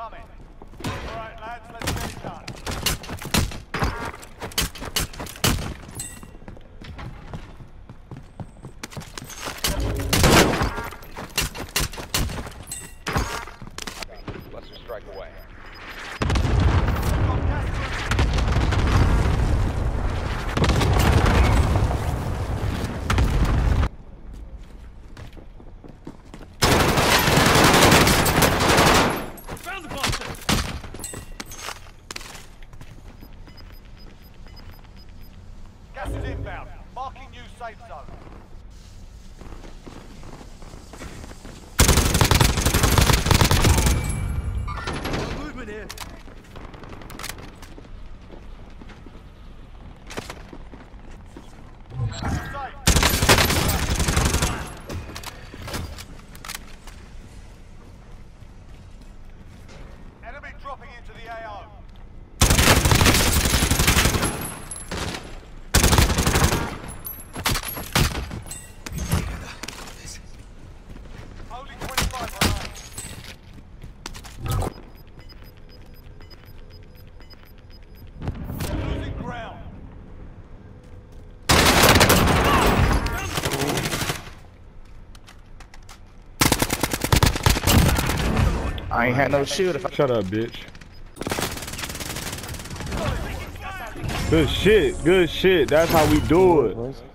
incoming. Alright, lads, let's get it done. Lesser strike away. Gas is inbound. Marking new safe zone. No movement here. Safe. Enemy dropping into the AO. Only 25 remain. They're losing ground. I ain't had no shield. Shut up, bitch. Good shit, good shit. That's how we do it.